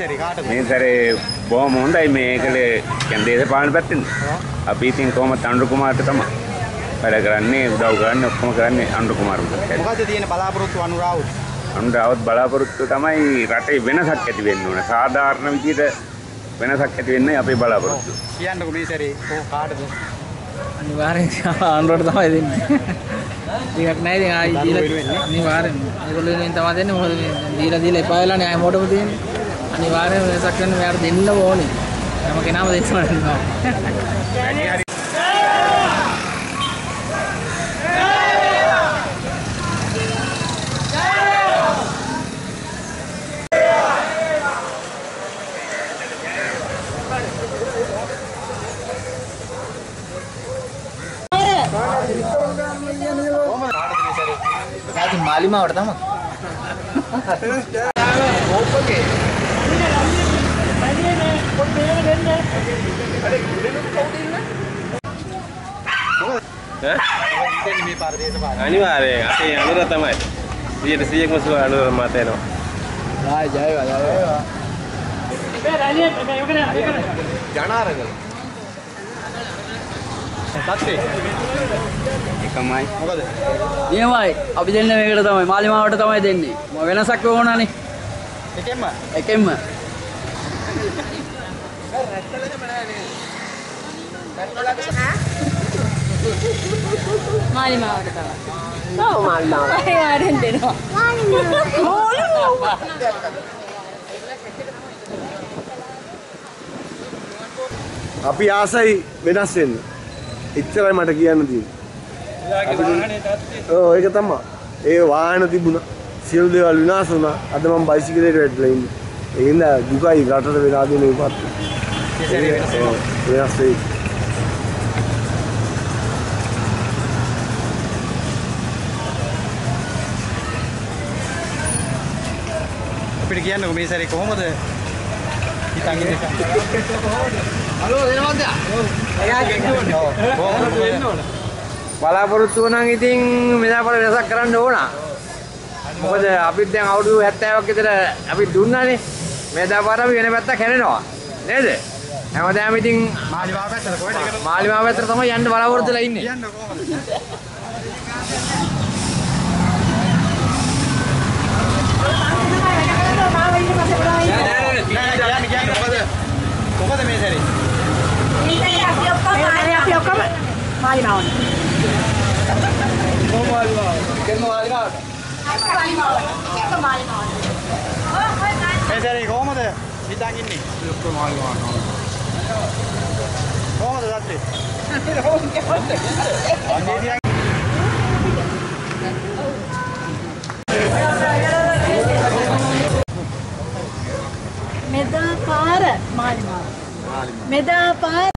මේ සැරේ බොහොම හොඳයි මේකලේ කියන්නේ දේශපාලන පැත්තෙන්. අපි ඉතින් කොහොමද අනුර කුමාරට තමයි වැඩ කරන්නේ උදව් කරන්නේ ඔක්කොම කරන්නේ අනුර කුමාරට. මොකද තියෙන බලාපොරොත්තු අනුරාවුත්? අනුරාවුත් බලාපොරොත්තු තමයි රටේ වෙනසක් ඇති වෙන්න ඕන. සාධාරණ විදිහට වෙනසක් ඇති වෙන්නේ අපේ බලාපොරොත්තු. කියන්නකෝ මේ සැරේ කාටද? අනිවාර්යෙන් අනුරට තමයි දෙන්නේ. ටිකක් නැහැ ඉතින් ආයි දීලා අනිවාර්යෙන් ඒගොල්ලෝ වෙනින් තමයි දෙන්නේ. මොකද දීලා එපා වෙලානේ ආයි මොඩම තියෙන්නේ. අනිවාර්යෙන් වෙනසක් වෙන්න මෙයාට දෙන්න ඕනේ. හැම කෙනාම දෙන්න ඕනේ. මාලිමාවට තමයි. ඕපගේ. අනිවාර්යයෙන් අපේ අනුර තමයි 100%ක්ම සුව අනුර මත එනවා. ආයි ජය වේවා. ජනාරගල. සත්‍යේ. එකමයි. මොකද? නියමයි. අපි දෙන්නේ මේකට තමයි මාලිමාවට තමයි දෙන්නේ. වෙනසක් ඕනනේ. එකෙන්ම. මාලිමාවට තමයි. ඔව් මාලිමාවට. ඒ ආරෙන් දෙනවා. මාලිමාව. අපි ආසයි වෙනස් වෙන්න. එච්චරයි මට කියන්න තියෙන්නේ. ඔව් ඒක තමයි. ඒ වාහන තිබුණා. සියලු දේවල් විනාශ වුණා. අද මම බයිසිකලෙට වැටලා ඉන්නේ. ඒ හින්දා දුකයි රටට වෙලා දෙන විපත්. වෙනස් වෙයි. අපිට කියන්නකෝ මේ සැරේ කොහොමද හිතන් ඉන්නේ? හලෝ දෙනවද? බලාපොරොත්තු නම් ඉතින් මෙදාපර වෙනසක් කරන්න ඕන. මොකද අපිත් දැන් අවුරුදු 70ක් විතර අපි දුන්නානේ. මෙදාපර අපි වෙන පැත්තක් හැරෙනවා. නේද? හැමදාම ඉතින් මාලිමාව පැත්තට කොහෙද? මාලිමාව පැත්තට තමයි යන්න බලාපොරොත්තු වෙලා ඉන්නේ. කියන්න කොහොමද? මොකද මේ සැරේ? අපි ඔක්කොම මාලිමාවට. මේ සැරේ කොහොමද හිතන් ඉන්නේ? කොහොමද සත්‍යේ? මෙදා පාර මාලිමාව. මෙදා පාර